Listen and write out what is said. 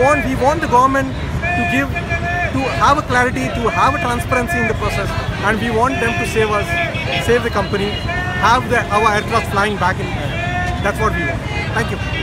want the government to have a clarity, to have a transparency in the process, and we want them to save us, save the company, have our aircraft flying back in. That's what we want. Thank you.